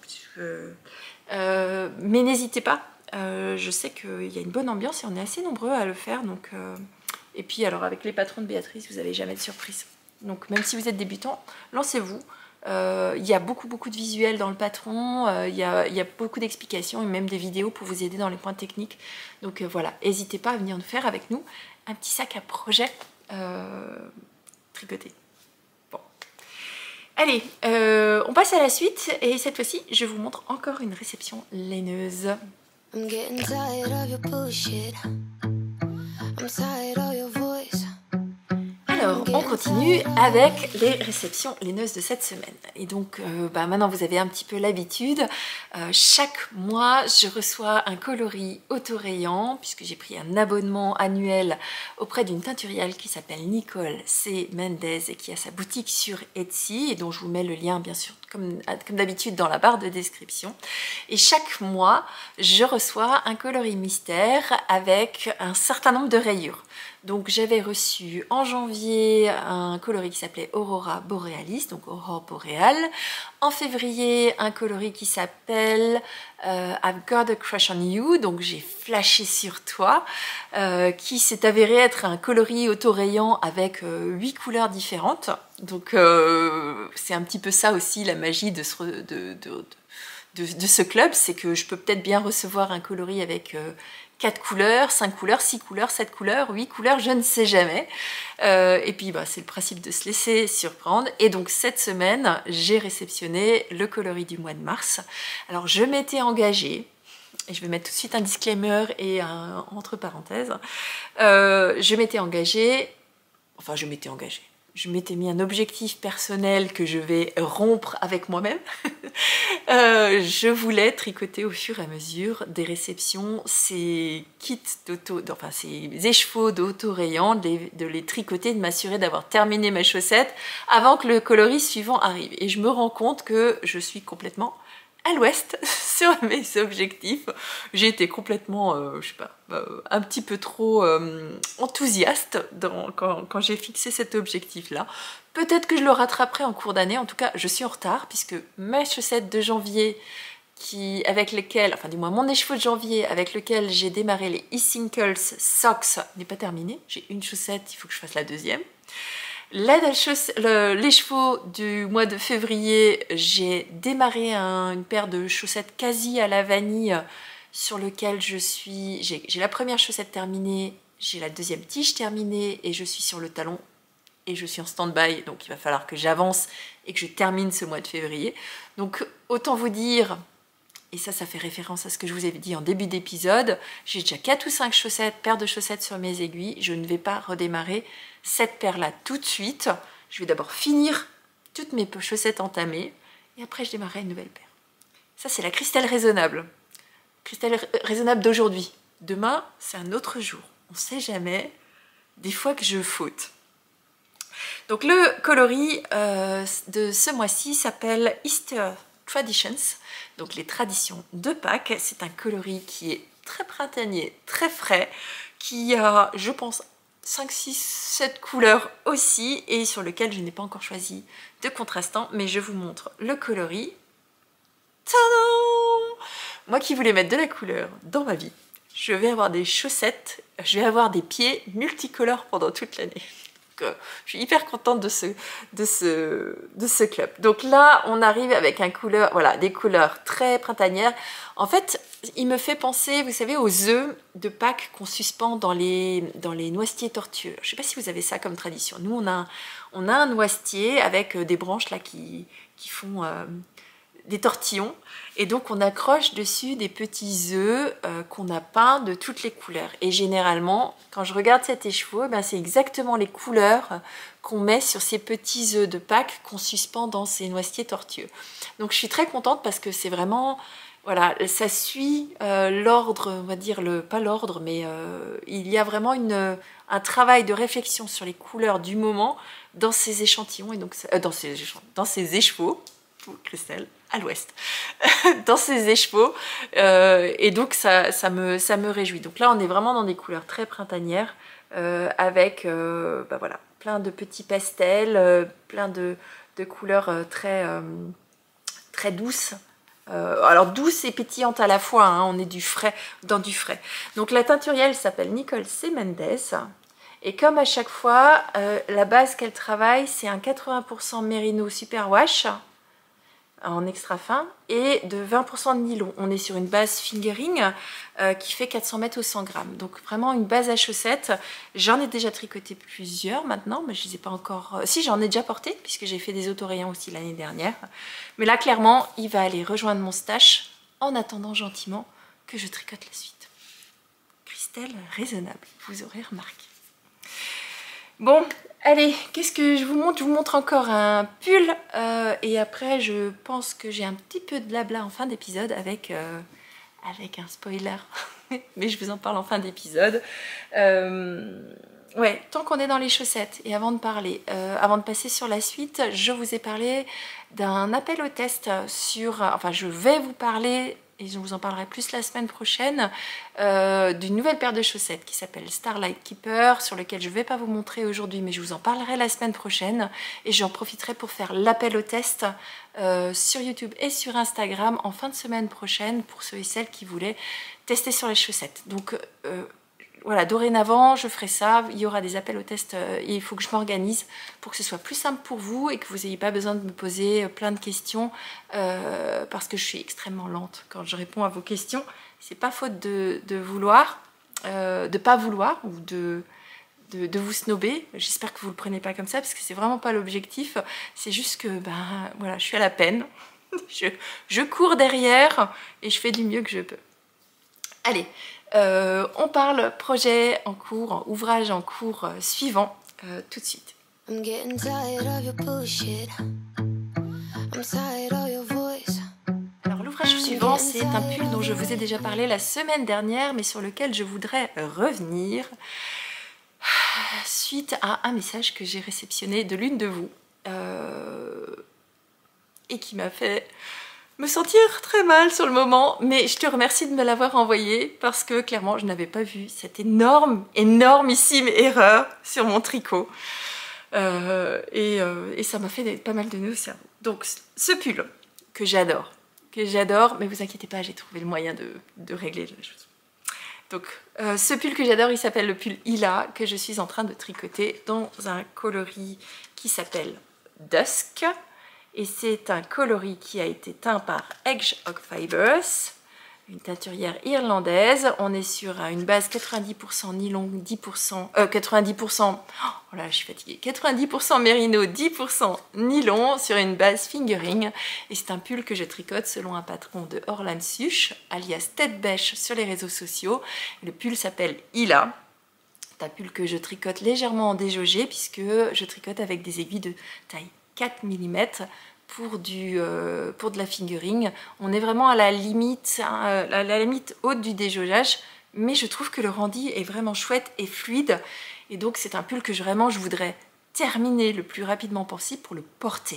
Mais n'hésitez pas, je sais qu'il y a une bonne ambiance et on est assez nombreux à le faire. Donc, et puis alors avec les patrons de Béatrice, vous n'avez jamais de surprise. Donc même si vous êtes débutant, lancez-vous. Il y a beaucoup de visuels dans le patron, il y a beaucoup d'explications et même des vidéos pour vous aider dans les points techniques. Donc voilà, n'hésitez pas à venir nous faire avec nous un petit sac à projet tricoté. Bon. Allez, on passe à la suite et cette fois-ci, je vous montre encore une réception laineuse. I'm getting tired of your bullshit. I'm tired of your voice. Alors, on continue avec les réceptions laineuses de cette semaine. Et donc, maintenant, vous avez un petit peu l'habitude. Chaque mois, je reçois un coloris autorayant, puisque j'ai pris un abonnement annuel auprès d'une teinturière qui s'appelle Nicole C. Mendez et qui a sa boutique sur Etsy, et dont je vous mets le lien, bien sûr, comme d'habitude, dans la barre de description. Et chaque mois, je reçois un coloris mystère avec un certain nombre de rayures. Donc j'avais reçu en janvier un coloris qui s'appelait Aurora Borealis, donc Aurore boréale. En février, un coloris qui s'appelle I've Got a Crush on You, donc j'ai flashé sur toi, qui s'est avéré être un coloris autorayant avec 8 couleurs différentes. Donc c'est un petit peu ça aussi la magie de ce club, c'est que je peux peut-être bien recevoir un coloris avec 4 couleurs, 5 couleurs, 6 couleurs, 7 couleurs, 8 couleurs, je ne sais jamais. Et puis c'est le principe de se laisser surprendre. Et donc cette semaine, j'ai réceptionné le coloris du mois de mars. Alors je m'étais engagée, et je vais mettre tout de suite un disclaimer et entre parenthèses, je m'étais mis un objectif personnel que je vais rompre avec moi-même. Je voulais tricoter au fur et à mesure des réceptions, ces kits ces échevaux d'auto-rayants, de les tricoter, de m'assurer d'avoir terminé ma chaussette avant que le coloris suivant arrive. Et je me rends compte que je suis complètement à l'ouest sur mes objectifs. J'ai été complètement, un petit peu trop enthousiaste quand j'ai fixé cet objectif-là. Peut-être que je le rattraperai en cours d'année. En tout cas, je suis en retard puisque mes chaussettes de janvier, mon écheveau de janvier avec lequel j'ai démarré les E-Sinkles Socks n'est pas terminé. J'ai une chaussette, il faut que je fasse la deuxième. L'écheveau du mois de février, j'ai démarré une paire de chaussettes quasi à la vanille sur lequel j'ai la première chaussette terminée, j'ai la deuxième tige terminée et je suis sur le talon et je suis en stand-by, donc il va falloir que j'avance et que je termine ce mois de février. Donc autant vous dire, et ça fait référence à ce que je vous avais dit en début d'épisode, j'ai déjà 4 ou 5 paires de chaussettes sur mes aiguilles, je ne vais pas redémarrer cette paire-là tout de suite. Je vais d'abord finir toutes mes chaussettes entamées et après je démarrerai une nouvelle paire. Ça c'est la Christelle raisonnable. Christelle raisonnable d'aujourd'hui. Demain, c'est un autre jour. On ne sait jamais, des fois que je faute. Donc le coloris de ce mois-ci s'appelle Easter Traditions, donc les traditions de Pâques. C'est un coloris qui est très printanier, très frais, qui a, je pense, 5, 6, 7 couleurs aussi, et sur lequel je n'ai pas encore choisi de contrastant, mais je vous montre le coloris. Tadam! Moi qui voulais mettre de la couleur dans ma vie, je vais avoir des chaussettes, je vais avoir des pieds multicolores pendant toute l'année. Je suis hyper contente de ce club. Donc là, on arrive avec un couleur, voilà, des couleurs très printanières. En fait, il me fait penser, vous savez, aux œufs de Pâques qu'on suspend dans les noisetiers tortueux. Je ne sais pas si vous avez ça comme tradition. Nous, on a un noisetier avec des branches là qui font des tortillons. Et donc, on accroche dessus des petits œufs qu'on a peints de toutes les couleurs. Et généralement, quand je regarde cet écheveau, ben, c'est exactement les couleurs qu'on met sur ces petits œufs de Pâques qu'on suspend dans ces noisetiers tortueux. Donc, je suis très contente parce que c'est vraiment... Voilà, ça suit l'ordre, on va dire, pas l'ordre, mais il y a vraiment un travail de réflexion sur les couleurs du moment dans ces échantillons, et donc dans ces écheveaux, Christelle, à l'ouest, dans ces écheveaux, et donc ça me réjouit. Donc là, on est vraiment dans des couleurs très printanières, avec bah voilà, plein de petits pastels, plein de couleurs très douces. Alors douce et pétillante à la fois, hein, on est dans du frais. Donc la teinturière s'appelle Nicole C. Mendes, et comme à chaque fois, la base qu'elle travaille, c'est un 80% Merino Superwash en extra fin et de 20% de nylon. On est sur une base fingering qui fait 400 mètres au 100 grammes. Donc vraiment une base à chaussettes. J'en ai déjà tricoté plusieurs maintenant, mais je ne les ai pas encore... Si, j'en ai déjà porté, puisque j'ai fait des autorayons aussi l'année dernière. Mais là, clairement, il va aller rejoindre mon stash en attendant gentiment que je tricote la suite. Christelle raisonnable, vous aurez remarqué. Bon, allez, qu'est-ce que je vous montre? Je vous montre encore un pull et après je pense que j'ai un petit peu de blabla en fin d'épisode avec un spoiler, mais je vous en parle en fin d'épisode. Ouais, tant qu'on est dans les chaussettes, et avant de passer sur la suite, je vous ai parlé d'un appel au test sur... Enfin, je vais vous parler... et je vous en parlerai plus la semaine prochaine, d'une nouvelle paire de chaussettes qui s'appelle Starlight Keeper, sur lequel je ne vais pas vous montrer aujourd'hui, mais je vous en parlerai la semaine prochaine, et j'en profiterai pour faire l'appel au test sur YouTube et sur Instagram en fin de semaine prochaine, pour ceux et celles qui voulaient tester sur les chaussettes. Donc voilà, dorénavant, je ferai ça, il y aura des appels au test, et il faut que je m'organise pour que ce soit plus simple pour vous et que vous n'ayez pas besoin de me poser plein de questions, parce que je suis extrêmement lente quand je réponds à vos questions. C'est pas faute de vouloir, de pas vouloir, ou de vous snober. J'espère que vous le prenez pas comme ça, parce que c'est vraiment pas l'objectif. C'est juste que, ben voilà, je suis à la peine. je cours derrière et je fais du mieux que je peux. Allez, on parle projet en cours, ouvrage en cours suivant tout de suite. Alors l'ouvrage suivant, c'est un pull dont je vous ai déjà parlé la semaine dernière, mais sur lequel je voudrais revenir suite à un message que j'ai réceptionné de l'une de vous et qui m'a fait me sentir très mal sur le moment, mais je te remercie de me l'avoir envoyé, parce que clairement je n'avais pas vu cette énormissime erreur sur mon tricot, et ça m'a fait pas mal de nœuds au cerveau. Donc ce pull que j'adore, mais vous inquiétez pas, j'ai trouvé le moyen de régler la chose. Donc ce pull que j'adore, il s'appelle le pull Ila, que je suis en train de tricoter dans un coloris qui s'appelle Dusk. Et c'est un coloris qui a été teint par Edge of Fibers, une teinturière irlandaise. On est sur une base 90% nylon, 10%... 90%... Oh là, je suis fatiguée. 90% mérino, 10% nylon, sur une base fingering. Et c'est un pull que je tricote selon un patron de Orlan Such, alias Tête Bêche sur les réseaux sociaux. Le pull s'appelle Ila. C'est un pull que je tricote légèrement en déjaugé, puisque je tricote avec des aiguilles de taille 4 mm pour de la fingering. On est vraiment à la limite haute du déjaugeage, mais je trouve que le rendu est vraiment chouette et fluide, et donc c'est un pull que je voudrais terminer le plus rapidement possible pour le porter,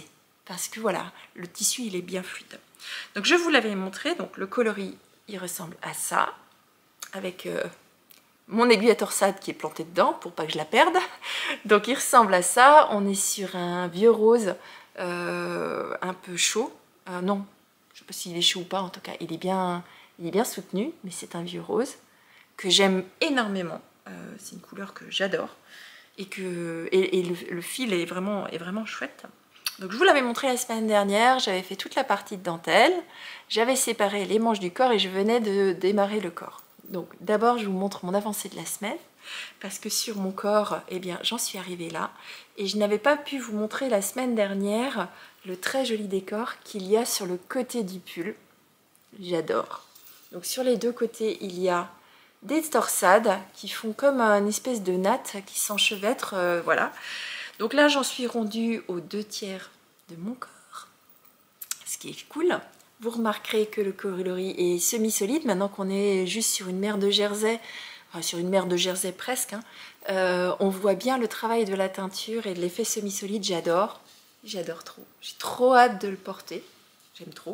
parce que voilà, le tissu il est bien fluide. Donc je vous l'avais montré, donc le coloris il ressemble à ça, avec mon aiguille à torsade qui est plantée dedans pour pas que je la perde. Donc il ressemble à ça, on est sur un vieux rose un peu chaud, non, je sais pas s'il est chaud ou pas, en tout cas il est bien soutenu, mais c'est un vieux rose que j'aime énormément, c'est une couleur que j'adore, et le fil est vraiment chouette. Donc je vous l'avais montré la semaine dernière, j'avais fait toute la partie de dentelle, j'avais séparé les manches du corps et je venais de démarrer le corps. Donc d'abord je vous montre mon avancée de la semaine, parce que sur mon corps, eh bien j'en suis arrivée là, et je n'avais pas pu vous montrer la semaine dernière le très joli décor qu'il y a sur le côté du pull. J'adore. Donc sur les deux côtés, il y a des torsades qui font comme une espèce de natte qui s'enchevêtre, voilà. Donc là, j'en suis rendue aux 2/3 de mon corps, ce qui est cool. Vous remarquerez que le coloris est semi-solide, maintenant qu'on est juste sur une mer de jersey, enfin sur une mer de jersey presque, hein. On voit bien le travail de la teinture et de l'effet semi-solide, j'adore. J'adore trop. J'ai trop hâte de le porter, j'aime trop.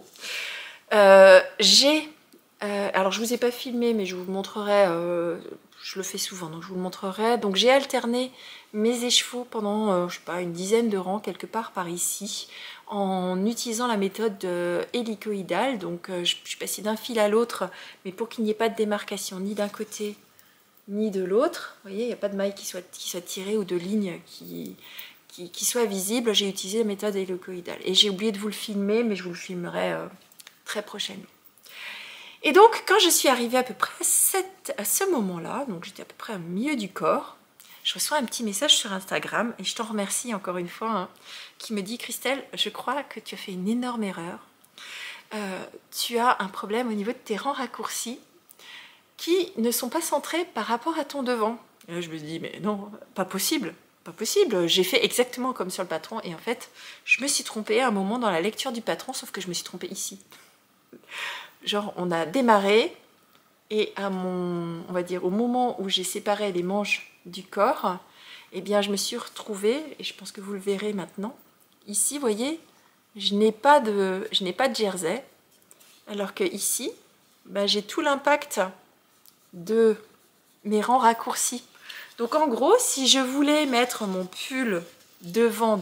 Alors je vous ai pas filmé, mais je vous montrerai, je le fais souvent, donc je vous le montrerai. Donc j'ai alterné mes écheveaux pendant, je sais pas, une dizaine de rangs quelque part par ici, en utilisant la méthode hélicoïdale. Donc je suis passée d'un fil à l'autre, mais pour qu'il n'y ait pas de démarcation ni d'un côté ni de l'autre. Vous voyez, il n'y a pas de maille qui soit tirée ou de ligne qui soit visible. J'ai utilisé la méthode hélicoïdale. Et j'ai oublié de vous le filmer, mais je vous le filmerai très prochainement. Et donc, quand je suis arrivée à peu près à ce moment-là, donc j'étais à peu près au milieu du corps, je reçois un petit message sur Instagram, et je t'en remercie encore une fois, hein, qui me dit « Christelle, je crois que tu as fait une énorme erreur. Tu as un problème au niveau de tes rangs raccourcis qui ne sont pas centrés par rapport à ton devant. » Et là, je me dis « Mais non, pas possible, pas possible. J'ai fait exactement comme sur le patron, et en fait, je me suis trompée à un moment dans la lecture du patron, sauf que je me suis trompée ici. » Genre, on a démarré, et on va dire, au moment où j'ai séparé les manches du corps, eh bien, je me suis retrouvée, et je pense que vous le verrez maintenant, ici, vous voyez, je n'ai pas de jersey, alors que ici, ben, j'ai tout l'impact de mes rangs raccourcis. Donc, en gros, si je voulais mettre mon pull devant,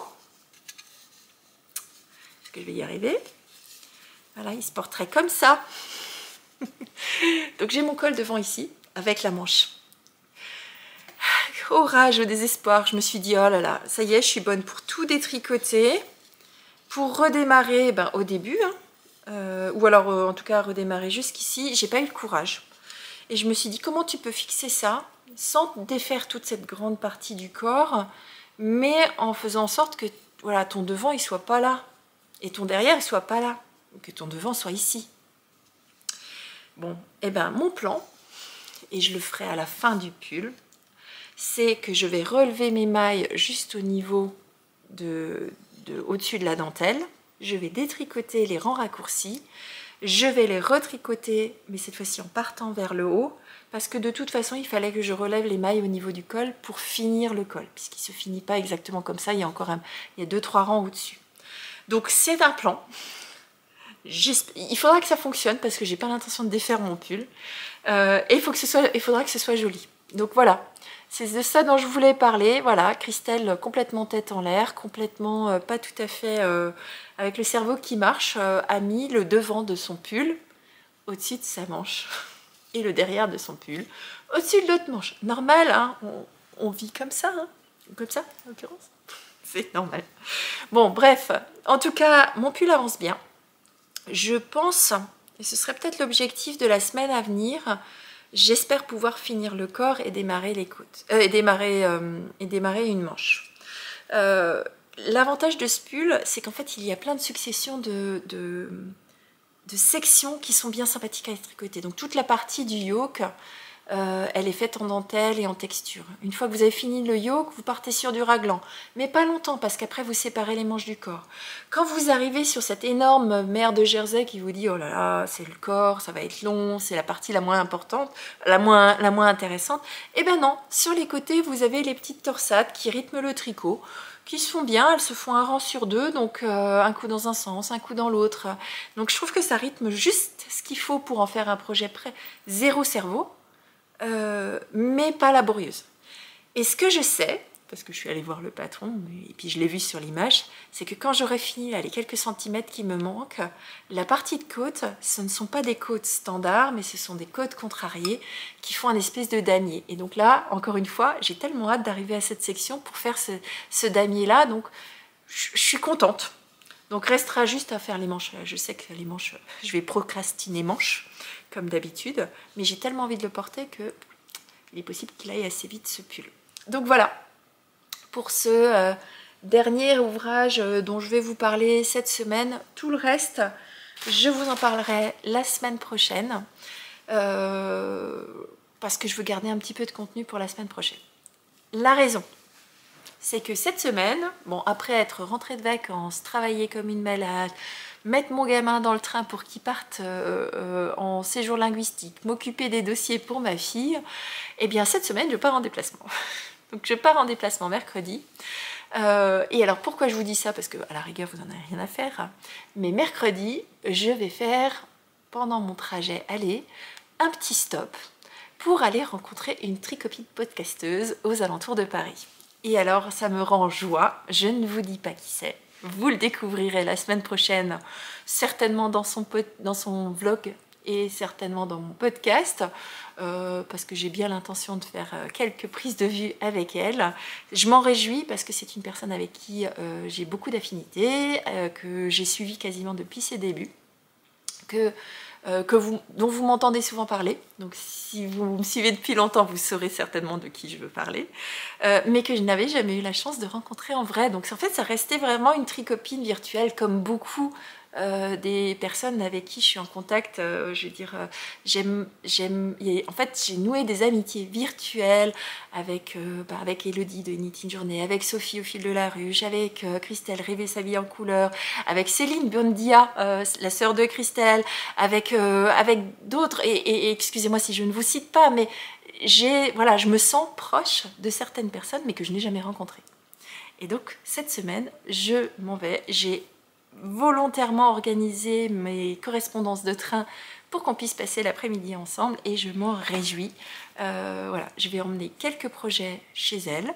est-ce que je vais y arriver? Voilà, il se porterait comme ça. Donc j'ai mon col devant ici, avec la manche. Au rage, au désespoir, je me suis dit, oh là là, ça y est, je suis bonne pour tout détricoter, pour redémarrer au début, hein, ou alors en tout cas redémarrer jusqu'ici. J'ai pas eu le courage. Et je me suis dit, comment tu peux fixer ça sans défaire toute cette grande partie du corps, mais en faisant en sorte que voilà, ton devant il soit pas là, et ton derrière il soit pas là. Que ton devant soit ici. Bon, et ben mon plan, et je le ferai à la fin du pull, c'est que je vais relever mes mailles juste au niveau au-dessus de la dentelle. Je vais détricoter les rangs raccourcis. Je vais les retricoter, mais cette fois-ci en partant vers le haut, parce que de toute façon, il fallait que je relève les mailles au niveau du col pour finir le col, puisqu'il ne se finit pas exactement comme ça, il y a encore il y a 2-3 rangs au-dessus. Donc c'est un plan. Il faudra que ça fonctionne parce que j'ai pas l'intention de défaire mon pull et il faudra que ce soit joli. Donc voilà, c'est de ça dont je voulais parler. Voilà, Christelle complètement tête en l'air, complètement pas tout à fait avec le cerveau qui marche, a mis le devant de son pull au-dessus de sa manche et le derrière de son pull au-dessus de l'autre manche. Normal, hein, on vit comme ça, hein, comme ça en l'occurrence. C'est normal. Bon, bref, en tout cas, mon pull avance bien. Je pense, et ce serait peut-être l'objectif de la semaine à venir, j'espère pouvoir finir le corps et démarrer les côtes, et démarrer une manche. L'avantage de ce pull, c'est qu'en fait, il y a plein de successions de sections qui sont bien sympathiques à tricoter. Donc toute la partie du yoke, elle est faite en dentelle et en texture. Une fois que vous avez fini le yoke, vous partez sur du raglan. Mais pas longtemps, parce qu'après, vous séparez les manches du corps. Quand vous arrivez sur cette énorme mer de jersey qui vous dit « Oh là là, c'est le corps, ça va être long, c'est la partie la moins importante, la moins intéressante », eh ben non, sur les côtés, vous avez les petites torsades qui rythment le tricot. qui se font bien, elles se font un rang sur deux, donc un coup dans un sens, un coup dans l'autre. Donc je trouve que ça rythme juste ce qu'il faut pour en faire un projet prêt, zéro cerveau, mais pas laborieuse. Et ce que je sais, parce que je suis allée voir le patron, et puis je l'ai vu sur l'image, c'est que quand j'aurai fini là, les quelques centimètres qui me manquent, la partie de côte, ce ne sont pas des côtes standards, mais ce sont des côtes contrariées qui font un espèce de damier. Et donc là, encore une fois, j'ai tellement hâte d'arriver à cette section pour faire ce damier-là, donc je suis contente. Donc restera juste à faire les manches. Je sais que les manches, je vais procrastiner manches, comme d'habitude, mais j'ai tellement envie de le porter que il est possible qu'il aille assez vite ce pull. Donc voilà, pour ce dernier ouvrage dont je vais vous parler cette semaine. Tout le reste, je vous en parlerai la semaine prochaine, parce que je veux garder un petit peu de contenu pour la semaine prochaine. La raison, c'est que cette semaine, bon, après être rentrée de vacances, travailler comme une malade, mettre mon gamin dans le train pour qu'il parte en séjour linguistique, m'occuper des dossiers pour ma fille, eh bien cette semaine, je pars en déplacement. Donc je pars en déplacement mercredi. Et alors pourquoi je vous dis ça? Parce que à la rigueur, vous n'en avez rien à faire. Mais mercredi, je vais faire, pendant mon trajet aller, un petit stop pour aller rencontrer une tricopine podcasteuse aux alentours de Paris. Et alors, ça me rend joie. Je ne vous dis pas qui c'est. Vous le découvrirez la semaine prochaine, certainement dans son vlog et certainement dans mon podcast, parce que j'ai bien l'intention de faire quelques prises de vue avec elle. Je m'en réjouis parce que c'est une personne avec qui j'ai beaucoup d'affinités, que j'ai suivi quasiment depuis ses débuts, dont vous m'entendez souvent parler. Donc si vous me suivez depuis longtemps, vous saurez certainement de qui je veux parler, mais que je n'avais jamais eu la chance de rencontrer en vrai. Donc en fait, ça restait vraiment une tricopine virtuelle, comme beaucoup des personnes avec qui je suis en contact. Je veux dire, en fait, j'ai noué des amitiés virtuelles avec Elodie de Knit in Journée, avec Sophie au fil de la ruche, avec Christelle Rêver sa vie en couleur, avec Céline Bondia, la sœur de Christelle, avec d'autres, et excusez-moi si je ne vous cite pas, mais voilà, je me sens proche de certaines personnes, mais que je n'ai jamais rencontrées. Et donc, cette semaine, je m'en vais. J'ai volontairement organisé mes correspondances de train pour qu'on puisse passer l'après-midi ensemble, et je m'en réjouis. Voilà, je vais emmener quelques projets chez elle,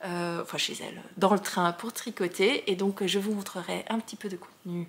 dans le train pour tricoter, et donc je vous montrerai un petit peu de contenu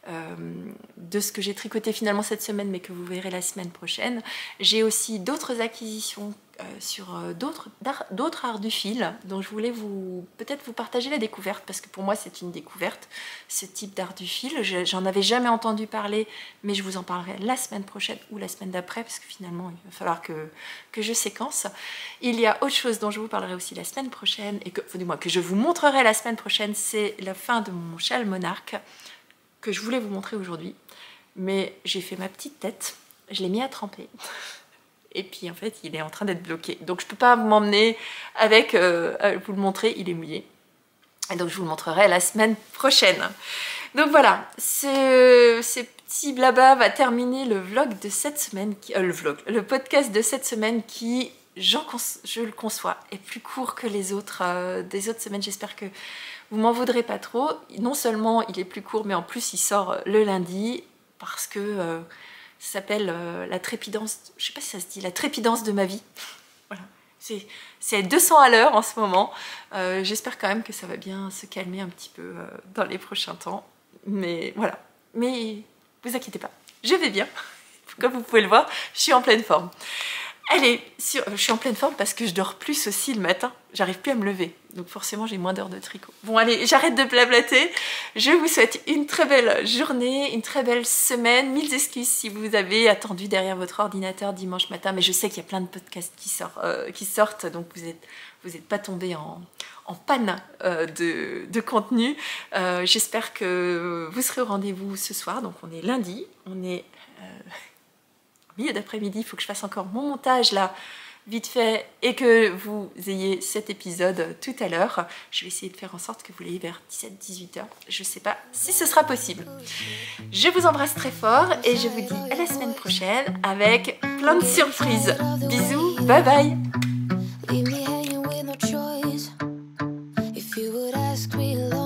de ce que j'ai tricoté finalement cette semaine, mais que vous verrez la semaine prochaine. J'ai aussi d'autres acquisitions sur d'autres arts du fil, dont je voulais peut-être vous partager la découverte, parce que pour moi c'est une découverte, ce type d'art du fil. J'en avais jamais entendu parler, mais je vous en parlerai la semaine prochaine ou la semaine d'après, parce que finalement il va falloir que je séquence. Il y a autre chose dont je vous parlerai aussi la semaine prochaine, et que je vous montrerai la semaine prochaine, c'est la fin de mon châle monarque, que je voulais vous montrer aujourd'hui, mais j'ai fait ma petite tête, je l'ai mis à tremper, et puis en fait il est en train d'être bloqué, donc je peux pas m'emmener avec vous le montrer, il est mouillé, et donc je vous le montrerai la semaine prochaine. Donc voilà, ces petits blabla va terminer le vlog de cette semaine, le podcast de cette semaine qui, je le conçois, est plus court que les autres des autres semaines. J'espère que vous m'en voudrez pas trop. Non seulement il est plus court, mais en plus il sort le lundi, parce que ça s'appelle la trépidance, je sais pas si ça se dit, la trépidance de ma vie. Voilà, c'est 200 à l'heure en ce moment. J'espère quand même que ça va bien se calmer un petit peu dans les prochains temps. Mais voilà, mais vous inquiétez pas, je vais bien. Comme vous pouvez le voir, je suis en pleine forme. Allez, je suis en pleine forme parce que je dors plus aussi le matin, j'arrive plus à me lever, donc forcément j'ai moins d'heures de tricot. Bon allez, j'arrête de blablater, je vous souhaite une très belle journée, une très belle semaine. Mille excuses si vous avez attendu derrière votre ordinateur dimanche matin, mais je sais qu'il y a plein de podcasts qui sortent, donc vous êtes pas tombés en panne de contenu. J'espère que vous serez au rendez-vous ce soir, donc on est lundi, on est... milieu d'après-midi, il faut que je fasse encore mon montage là, vite fait, et que vous ayez cet épisode tout à l'heure. Je vais essayer de faire en sorte que vous l'ayez vers 17-18h. Je ne sais pas si ce sera possible. Je vous embrasse très fort et je vous dis à la semaine prochaine avec plein de surprises. Bisous, bye bye. ask me